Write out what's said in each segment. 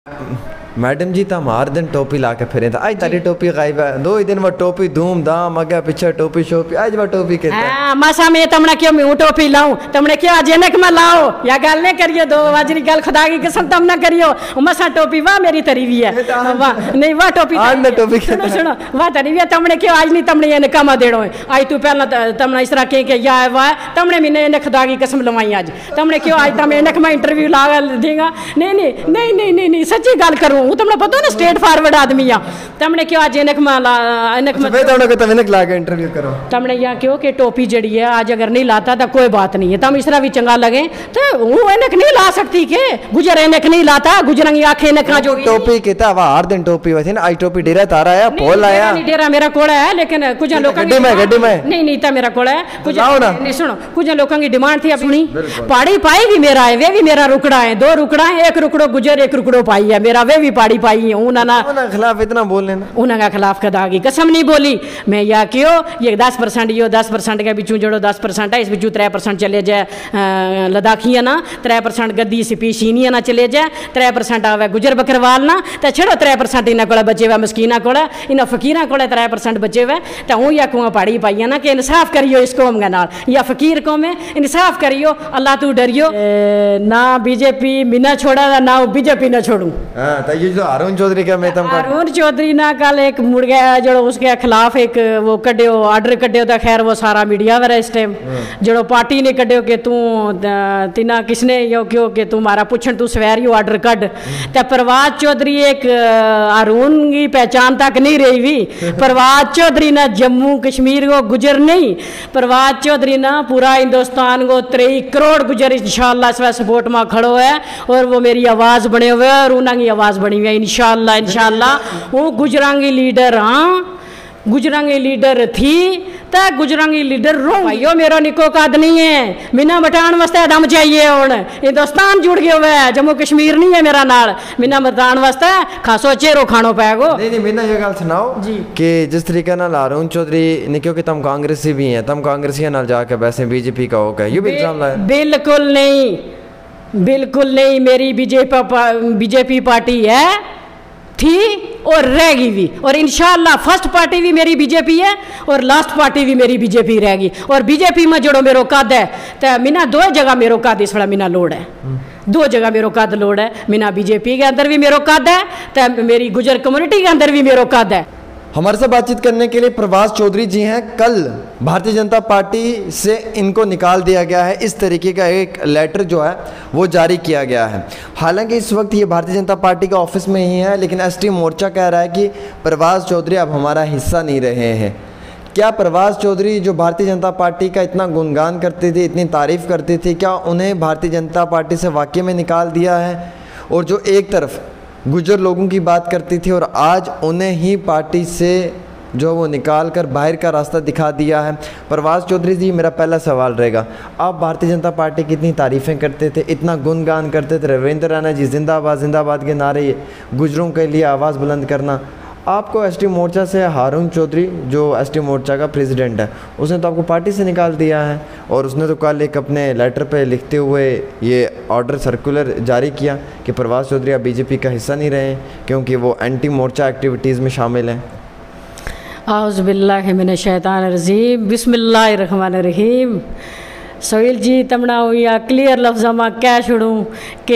Madam जी तुम हर दिन टोपी ला के फिरे था आज तारी टोपी गायब है। 2 ही दिन वो टोपी धूमधाम आगे पीछे टोपी शोपी आज वो टोपी के मासा में तमने क्यों मैं टोपी लाऊं तमने क्यों अजनक में लाओ या गल नहीं करियो दो वाजरी गल खुदा की कसम तम ना करियो मसा टोपी वाह मेरी तरीवी है वाह नहीं वाह टोपी आज टोपी सुनो सुनो वाह तरीवी है तमने क्यों आज नहीं तमने ये कमा देड़ो है आज तू पहला तमने इस तरह के या वाह तमने मैंने इन्हें खुदा की कसम लवाई आज तमने क्यों आज तम इन्हें मैं इंटरव्यू ला देगा नहीं नहीं नहीं नहीं नहीं नहीं सच्ची गल करूं वो तुमने पता ना स्ट्रेट फॉरवर्ड आदमी आ तमने क्यों आज इनक माला इनक में तमने को तमने ला के इंटरव्यू करो तमने या क्यों कि टोपी जड़ी है आज अगर नहीं लाता तो कोई बात नहीं है तम इस तरह भी चंगा लगे तो वो इनक नहीं ला सकती के गुजर इनक नहीं लाता गुजरंगी आंखें इनक ना जो टोपी केता वा हर दिन टोपी वथी ना आई टोपी डेरा तारा आया पोल आया नहीं डेरा मेरा कोड़ा है लेकिन कुछ लोगों की गड्डी में नहीं नहीं ता मेरा कोड़ा है कुछ नहीं सुनो कुछ लोगों की डिमांड थी अपनी पाड़ी पाई भी मेरा है वे भी मेरा रुकड़ा है 2 रुकड़ा है 1 रुकड़ो गुजर 1 रुकड़ो पाई है मेरा वे भी पाड़ी पाई है उन्होंने खिलाफ इतना बोलने ना उनका खिलाफ कदा की कसम नहीं बोली मैं या क्यों ये 10% यो 10% के बिचू जड़ो 10% है इस बिचू 3% चले जाए लद्दाखिया ना 3% गद्दी सिपीशीनिया ना चले जाए 3% आवे गुजर बकरवाल ना तो छड़ो 3% इन्हें को बचे हुए मस्कीना को इन्हें फकीर को 3% बचे हुए तो हूँ या कुआं पाड़ी पाई ना कि इंसाफ करियो इस कौम के नाल या फकीर कौम है इंसाफ करियो अल्लाह तू डरियो ना बीजेपी मिना छोड़ा ना बीजेपी ना छोड़ू अरुण चौधरी का मैं अरुण चौधरी ना कल एक मुड़ गया जो उसके खिलाफ एक वो कड्यो ऑर्डर कड्यो था खैर वो सारा मीडिया वाला इस टाइम जो पार्टी ने कड्यो कि तू तिना किसने यो क्यों कि तू मारा पूछन तू सवेर ऑर्डर कड ते प्रवाद चौधरी एक अरुण की पहचान तक नहीं रही भी प्रवाद चौधरी ना जम्मू कश्मीर को गुजर नहीं प्रवाद चौधरी ना पूरा हिंदुस्तान को 23 करोड़ गुजर इंशाल्लाह इस सपोर्ट में खड़ो है और वो मेरी आवाज़ बने हुए और उन्होंने आवाज़ बनी हुई है इंशाल्लाह इंशाल्लाह वो गुजरांगी लीडर हाँ गुजरांगी लीडर थी तो गुजरांगी लीडर रो भाइयों मेरो निको काद नहीं है मिना बटान वास्ते दम चाहिए हुन हिंदुस्तान जुड़ गया हुआ है जम्मू कश्मीर नहीं है मेरा नाल मिना बटान वास्ते खासो चेरो खानो पाएगो नहीं मिना ये गल सुनाओ जी कि जिस तरीके नाल अरुण चौधरी ने क्योंकि तुम कांग्रेसी भी हैं तुम कांग्रेसियों नाल जाके वैसे बीजेपी का हो गए ये भी इल्जाम लाया बिल्कुल नहीं मेरी बीजेपी पार्टी है थी और रहेगी भी और इंशाल्लाह फर्स्ट पार्टी भी मेरी बीजेपी है और लास्ट पार्टी भी मेरी बीजेपी रहेगी और बीजेपी में जोड़ो मेरो कद है तो मिना 2 जगह मेरो कद इस बड़ा मिना लोड है 2 जगह मेरो कद लोड है मिना बीजेपी के अंदर भी मेरो कद है तो मेरी गुजर कम्युनिटी के अंदर भी मेरो कद है। हमारे साथ बातचीत करने के लिए प्रभास चौधरी जी हैं। कल भारतीय जनता पार्टी से इनको निकाल दिया गया है, इस तरीके का एक लेटर जो है वो जारी किया गया है। हालांकि इस वक्त ये भारतीय जनता पार्टी के ऑफिस में ही है, लेकिन एसटी मोर्चा कह रहा है कि प्रभास चौधरी अब हमारा हिस्सा नहीं रहे हैं। क्या प्रभास चौधरी जो भारतीय जनता पार्टी का इतना गुणगान करते थे, इतनी तारीफ़ करते थे, क्या उन्हें भारतीय जनता पार्टी से वाकई में निकाल दिया है? और जो एक तरफ गुजर लोगों की बात करती थी और आज उन्हें ही पार्टी से जो वो निकाल कर बाहर का रास्ता दिखा दिया है। प्रभास चौधरी जी मेरा पहला सवाल रहेगा, आप भारतीय जनता पार्टी की इतनी तारीफ़ें करते थे, इतना गुणगान करते थे, रविंद्र राणा जी जिंदाबाद जिंदाबाद के नारे, गुजरों के लिए आवाज़ बुलंद करना, आपको एसटी मोर्चा से अरुण चौधरी जो एसटी मोर्चा का प्रेसिडेंट है उसने तो आपको पार्टी से निकाल दिया है और उसने तो कल एक अपने लेटर पे लिखते हुए ये ऑर्डर सर्कुलर जारी किया कि प्रभास चौधरी अब बीजेपी का हिस्सा नहीं रहे क्योंकि वो एंटी मोर्चा एक्टिविटीज़ में शामिल हैं। औज़ु बिल्लाहि मिनश शैतानिर रजीम बिस्मिल्लाहिर रहमानिर रहीम। सोहेल जी तमना या क्लियर लफ्ज़ में क्या छोड़ूँ कि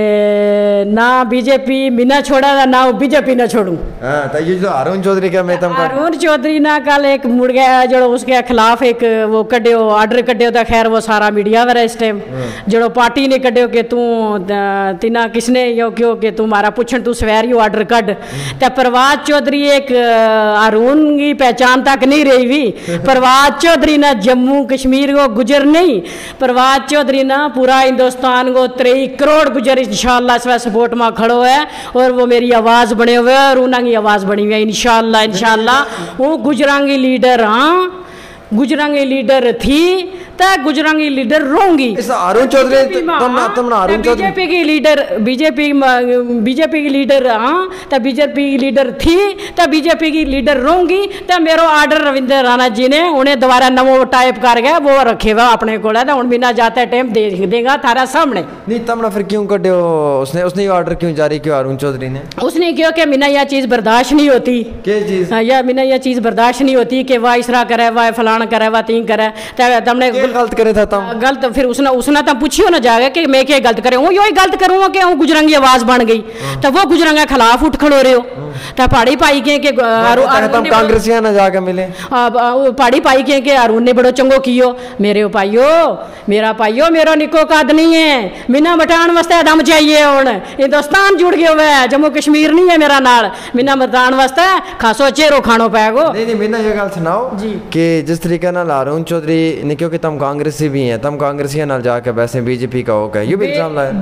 ना बीजेपी मिना छोड़ा था ना बीजेपी ना छोड़ूँ। तो ये जो अरुण चौधरी का मैं अरुण चौधरी ना कल एक मुड़ गया जो उसके खिलाफ एक वो कड्यो ऑर्डर कड्यो था खैर वो सारा मीडिया वाला इस टाइम जो पार्टी ने कड्यो कि तू तिना किसने यो क्यों कि तू मारा पूछन तू सवेर ऑर्डर कड तो प्रवाद चौधरी एक अरुण की पहचान तक नहीं रही भी प्रवाद चौधरी ना जम्मू कश्मीर को गुजर नहीं प्रभात चौधरी ना पूरा हिंदुस्तान को 23 करोड़ गुजर इंशाल्लाह इस सपोर्ट में खड़ो है और वो मेरी आवाज़ बने हुए और उन्होंने आवाज़ बनी हुई है इंशाल्लाह इंशाल्लाह वो गुजरांगी लीडर हाँ गुजरांगी लीडर थी तो गुजरांगी लीडर रहूंगी। इस अरुण चौधरी तुम अरुण चौधरी बीजेपी की लीडर बीजेपी की लीडर हाँ तो बीजेपी की लीडर थी तो बीजेपी की लीडर रहूंगी। तो मेरो आर्डर रविंद्र राणा जी ने उन्हें दोबारा नमो टाइप कर गया वो रखे हुआ अपने को तो हूँ बिना जाते टाइम देगा थारा सामने। नहीं तमने फिर क्यों कटे उसने ऑर्डर क्यों जारी किया अरुण चौधरी ने? उसने क्यों कि मिना यह चीज बर्दाश्त नहीं होती। क्या चीज? या मिना यह चीज बर्दाश्त नहीं होती कि वाह इसरा करे वाह फलाना करे वाह तीन करे तुमने गलत करे था तुम गलत फिर उसने तब पूछियो ना जाएगा कि मैं क्या गलत करे हूँ यो ही गलत करूँगा कि हूँ गुजरंगी आवाज बन गई तो वो गुजरंगा खिलाफ उठ खड़ो रहे हो तो पहाड़ी पाई के कांग्रेसिया ना जाके मिले पहाड़ी पाई के अरुण ने बड़ो चंगो कियो मेरे मेरा पाइयो मेरो निको काद नहीं है मिना मटान वास्ते दम चाहिए हूँ हिंदुस्तान जुड़ गया हुआ है जम्मू कश्मीर नहीं है मेरा नाल मिना मटान वास्ते खासो चेरो खानो पाएगो। नहीं मिना ये गल सुनाओ जी कि जिस तरीके नाल अरुण चौधरी ने क्योंकि तुम कांग्रेसी भी हैं तुम कांग्रेसिया नाल जाके वैसे बीजेपी का हो गए ये भी इल्जाम लाया?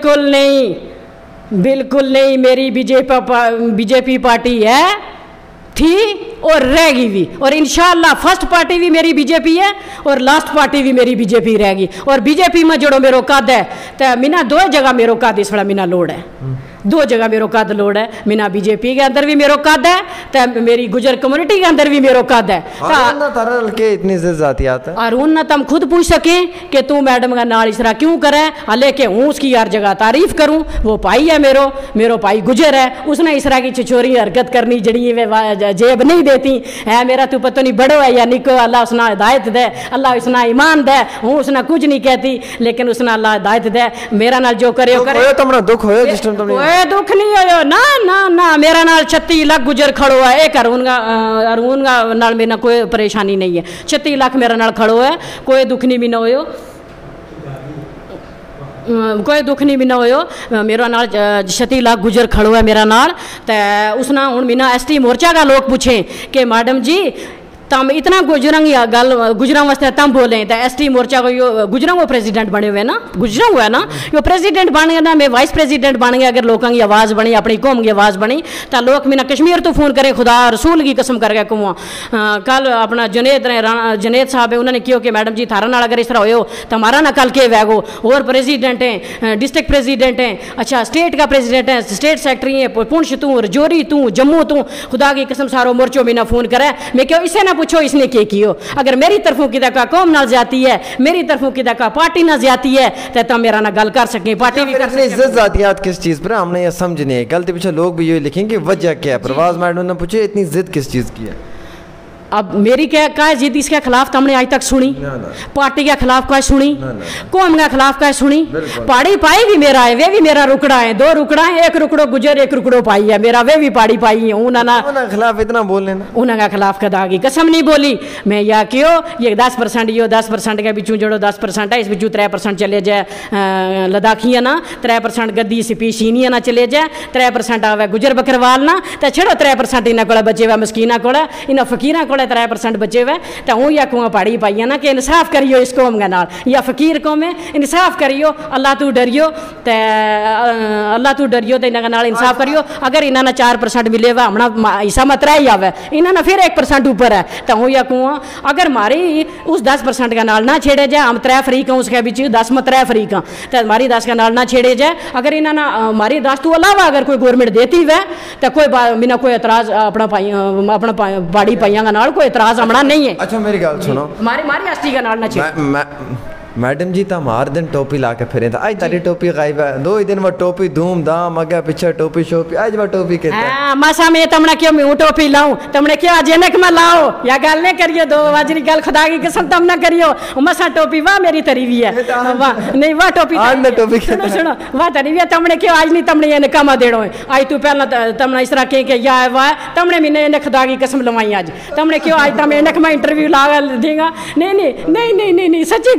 बिल्कुल नहीं मेरी बीजेपी पार्टी है थी और रहेगी भी और इंशाल्लाह फर्स्ट पार्टी भी मेरी बीजेपी है और लास्ट पार्टी भी मेरी बीजेपी रहेगी और बीजेपी में जोड़ो मेरो कद है तो मिना दो जगह मेरो कद इस बड़ा मिना लोड है दो जगह मेरो कद लोड है मिना बीजेपी के अंदर भी मेरो कद है तो मेरी गुजर कम्युनिटी के अंदर भी मेरो कद है। अरुण ना तुम खुद पूछ सके कि तू मैडम का नाल इसरा क्यों करे हले के हूँ उसकी हर जगह तारीफ करूँ वो पाई है मेरो पाई गुजर है उसने इसरा की छिछोरी हरकत करनी जड़ी जेब नहीं देती है मेरा तू पता नहीं बड़ो है या निको अल्लाह उसना हिदायत दे अल्लाह उसना ईमान दे हूँ उसने कुछ नहीं कहती लेकिन उसने अल्लाह हिदायत दे मेरा नाल जो करे दुख हो जिस टाइम दुख नहीं हो ना ना ना मेरा नाल 36 लाख गुजर खड़ो है एक अरुण का नाल मेरा कोई परेशानी नहीं है 36 लाख मेरा नाल खड़ो है कोई दुख नहीं भी ना हो कोई दुख नहीं भी ना हो मेरा नाल 36 लाख गुजर खड़ो है मेरा नाल तो उसना हूँ बिना ST मोर्चा का लोग पूछे कि मैडम जी तम इतना गुजरांग वास्ते तम बोले तो ST मोर्चा को यो गुजरांग वो प्रेसिडेंट बने हुए ना गुजरांग हुआ ना यो प्रेसिडेंट बन गया ना मैं वाइस प्रेसिडेंट बन गया अगर लोगों की आवाज़ बनी अपनी कौम की आवाज़ बनी तो लोग मैंने कश्मीर तो फ़ोन करे खुदा रसूल की कसम करके कहूँ कल अपना जुनेद साहब है उन्होंने क्यों कि मैडम जी थारा नाल अगर इस तरह हो तो हमारा ना कल के वैगो और प्रेसिडेंट हैं डिस्ट्रिक्ट प्रेसिडेंट हैं अच्छा स्टेट का प्रेसिडेंट है स्टेट सेक्रेटरी है पुंछ तू रजौरी तू जम्मू तू खुदा की कसम सारो मोर्चो में ना फ़ोन करे मैं क्यों इसे ना पूछो इसने क्या कियो अगर मेरी तरफों की दका कौम ना जाती है मेरी तरफों की दका पार्टी ना जाती है तो तुम मेरा ना गल कर सके पार्टी भी कर सके। इज्जत जातियात किस चीज़ पर हमने ये समझ नहीं है गलती पीछे लोग भी ये लिखेंगे वजह क्या है प्रवास मैडम ने पूछे इतनी जिद किस चीज़ की है। अब मेरी क्या जिद इसके खिलाफ तो हमने आज तक सुनी पार्टी के खिलाफ क्या सुनी कौम के खिलाफ क्या सुनी पहाड़ी पाई भी मेरा है वे भी मेरा रुकड़ा है दो रुकड़ा है एक रुकड़ो गुजर एक रुकड़ो पाई है मेरा वे भी पहाड़ी पाई है उन्होंने खिलाफ इतना बोल लेना उन्होंने खिलाफ कदा की कसम नहीं बोली मैं या क्यों ये 10% यो 10% के बिचू जोड़ो 10% है इस बिचू 3% चले जाए लद्दाखिया ना 3% गद्दी सीनिया ना चले जाए 3% आवे गुजर बकरवाल ना तो छड़ो 3% इन्होंने को बचे हुए मस्कीना को इन्हें फकीर को 3% बचे हुए तो हूँ या कुआं पहाड़ी पाइया ना कि इंसाफ करियो इस कौम के नाल या फकीर कौम है इंसाफ करियो अल्लाह तू डरियो तो इन्होंने नाल इंसाफ करियो अगर इन्होंने 4% मिले हुआ हमना हिस्सा मत रह ही आवे इन्होंने फिर 1% ऊपर है तो हूँ या कुआं अगर हमारी उस 10% का नाल ना छेड़े जाए हम 3 फरीक हैं उसके बीच 10 में 3 फरीक हैं तो हमारी 10 का नाल ना छेड़े जाए अगर इन्होंने हमारी 10 तो अलावा अगर कोई गवर्नमेंट देती हुआ तो कोई बिना कोई एतराज अपना पहाड़ी पाइया का नाल कोई एतराज हमना नहीं है। अच्छा मेरी गल सुनो मारी ST का नाल ना छेड़ मैडम जी तो हमारे दिन टोपी ला के फिरे था आज तारी टोपी गायब है 2 ही दिन में टोपी धूमधाम आगे पीछे टोपी शोपी आज वह टोपी के मासा में तमने क्यों मैं टोपी लाऊं तमने क्यों अजनक में लाओ या गल नहीं करियो दो वाजरी गल खुदा की कसम तम ना करियो मसा टोपी वाह मेरी तरी भी है वाह नहीं वाह टोपी आज टोपी सुनो वाह तरी भी है तमने क्यों आज नहीं तमने ये कमा देड़ो है आज तू पहला तमने इस तरह के या वाह तमने मैंने इन्हें खुदा की कसम लवाई आज तमने क्यों आज तम इन्हें मैं इंटरव्यू ला देगा नहीं सच्ची गल करूँ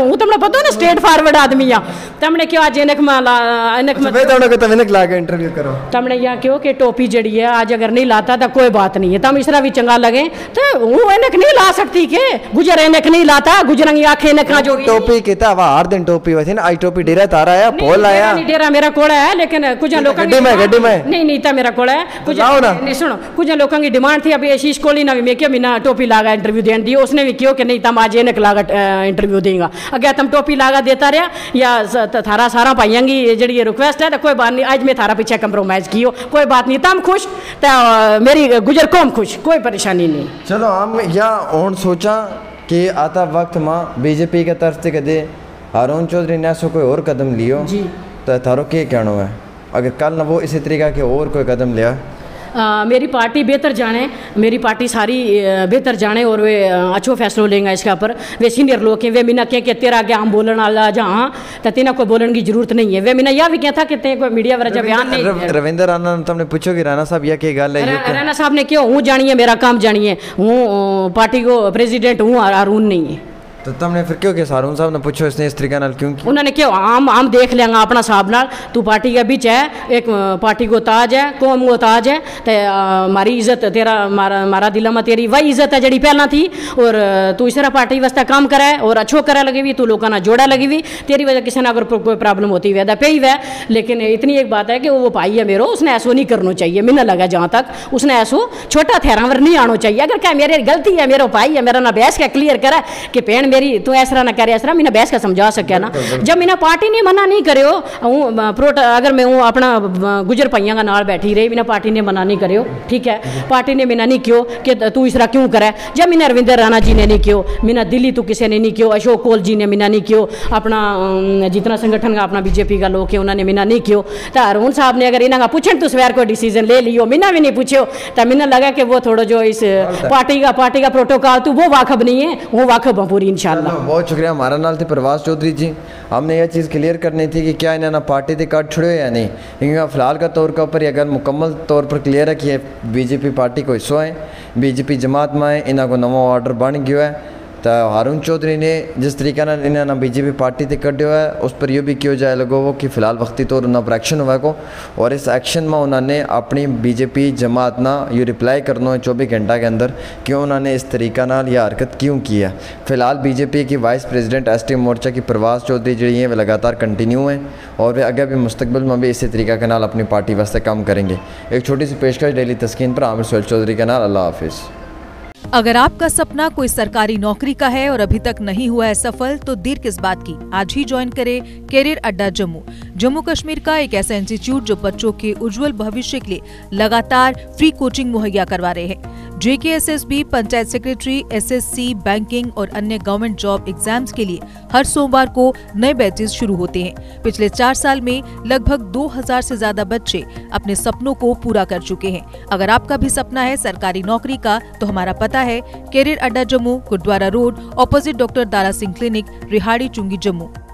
हूं तुमने पता ना स्ट्रेट फॉरवर्ड आदमी आ तमने क्यों आज इनक माला इनक मत तमने को तमने ला के इंटरव्यू करो तमने या क्यों कि टोपी जड़ी है आज अगर नहीं लाता तो कोई बात नहीं है तम इसरा भी चंगा लगे तो हूं इनक नहीं ला सकती के गुजर इनक नहीं लाता गुजरंगी आंखें इनक का जो टोपी केता वा हर दिन टोपी होती ना आई टोपी डेरा तारा है पोल आया नहीं डेरा मेरा कोड़ा है लेकिन कुछ लोगों गड्डी में नहीं था मेरा कोड़ा है कुछ नहीं सुनो कुछ लोगों की डिमांड थी अभी आशीष कोहली ने भी मैं क्यों मीना टोपी लागा इंटरव्यू देने दी उसने भी क्यों कि नहीं तम आज इनक लागा इंटरव्यू देगा अगर तुम टोपी लागा देता रहा या थारा सारा पाइयांगी जी रिक्वेस्ट है तो कोई बात नहीं आज मैं थारा पीछे कंप्रोमाइज की हो कोई बात नहीं तम खुश तो मेरी गुजर कौम खुश कोई परेशानी नहीं। चलो हम या और सोचा कि आता वक्त माँ बीजेपी के तरफ से कदे हारून चौधरी ने ऐसा कोई और कदम लियो जी तो थारो क्या कहना है अगर कल न वो इसी तरीका के और कोई कदम लिया मेरी पार्टी बेहतर जाने मेरी पार्टी सारी बेहतर जाने और वे अच्छो फैसलो लेंगे इसके ऊपर वे सीनियर लोग हैं वे मीना कह तेरा आगे हम बोलने वाला जहाँ तो तेना कोई बोलने की जरूरत नहीं है वे मीना यह भी कहता कि कोई मीडिया वजह बयान नहीं रविंद्र राणा तुमने पूछो कि राणा साहब यह क्या गल है राणा साहब ने क्यों हूँ जानिए मेरा काम जानिए हूँ पार्टी को प्रेसिडेंट हूँ हारून नहीं है तो तुमने फिर क्यों किया हारून साहब ने पूछो इसने इस तरीके नाल क्यों किया उन्होंने क्यों हम देख लेंगे अपना साहब नाल तू पार्टी के बीच है एक पार्टी को ताज है कौम को ताज है तो हमारी इज्जत तेरा मारा दिल में तेरी वही इज्जत है जड़ी पहला थी और तू इस तरह पार्टी वास्ते काम करे और अच्छो करे लगी हुई तू लोगों ना जोड़ा लगी हुई तेरी वजह किसी ने अगर कोई प्रॉब्लम होती हुई पे ही वह लेकिन इतनी एक बात है कि वो भाई है मेरो उसने ऐसो नहीं करना चाहिए मैंने लगा जहाँ तक उसने ऐसो छोटा थेरावर नहीं आना चाहिए अगर क्या मेरी गलती है मेरा भाई है मेरा ना बहस का क्लियर करे कि पेन मेरी तू ऐसा ना करे ऐसा मैंने बहस का समझा सकिया ना जब मैंने पार्टी ने मना नहीं करो अगर मैं हूँ अपना गुजर पाइया का नाल बैठी रही मैंने पार्टी ने मना नहीं करो ठीक है पार्टी ने मैंने नहीं क्यों कि तू इस तरह क्यों करे जब मैंने रविंद्र राणा जी ने नहीं क्यों मैंने दिल्ली तो किसी ने नहीं क्यों अशोक कोल जी ने मैंने नहीं क्यों अपना जितना संगठन का अपना बीजेपी का लोग है उन्होंने मैंने नहीं क्यों तो अरुण साहब ने अगर इन्हें पूछे तो सवेर को डिसीजन ले लियो मैंने भी नहीं पूछो तो मैंने लगा कि वो थोड़ा जो इस पार्टी का प्रोटोकॉल तो वो वाकफ नहीं है वो वाकफ है पूरी इंशाल्लाह। बहुत शुक्रिया हमारा नाल थे प्रवास चौधरी जी हमने यह चीज़ क्लियर करनी थी कि क्या इन्हें पार्टी से कट छुड़े या नहीं क्योंकि फिलहाल का तौर के ऊपर यह गल मुकम्मल तौर पर क्लियर है कि बीजेपी पार्टी को हिस्सों है बीजेपी जमात में है इन्हों को नवा ऑर्डर बन गया है तो हारून चौधरी ने जिस तरीके इन्हें बीजेपी पार्टी से कटियो है उस पर यह भी क्यों जाए लगो वो कि फ़िलहाल वक्ती तौर उन पर एक्शन हुआ को और इस एक्शन में उन्होंने अपनी बीजेपी जमात ना ये रिप्लाई करना है 24 घंटा के अंदर क्यों उन्होंने इस तरीका नाल यह हरकत क्यों की है। फ़िलहाल बीजेपी की वाइस प्रेसिडेंट एसटी मोर्चा की प्रवास चौधरी जी हैं वे लगातार कंटिन्यू हैं और वे आगे भी मुस्तकबिल में भी इसी तरीका के नाल अपनी पार्टी वास्ते काम करेंगे। एक छोटी सी पेशकश डेली तस्कीन पर आमिर सोहेल चौधरी के नाल। अल्लाह हाफिज़। अगर आपका सपना कोई सरकारी नौकरी का है और अभी तक नहीं हुआ है सफल तो देर किस बात की, आज ही ज्वाइन करें कैरियर अड्डा जम्मू। जम्मू कश्मीर का एक ऐसा इंस्टीट्यूट जो बच्चों के उज्जवल भविष्य के लिए लगातार फ्री कोचिंग मुहैया करवा रहे हैं। JKSSB, panchayat secretary, SSC, banking और अन्य गवर्नमेंट जॉब एग्जाम्स के लिए हर सोमवार को नए बैचेस शुरू होते हैं। पिछले 4 साल में लगभग 2000 से ज्यादा बच्चे अपने सपनों को पूरा कर चुके हैं। अगर आपका भी सपना है सरकारी नौकरी का तो हमारा पता है career Adda Jammu, Gurudwara road, opposite doctor Dara Singh clinic, Rihari Chungi, Jammu.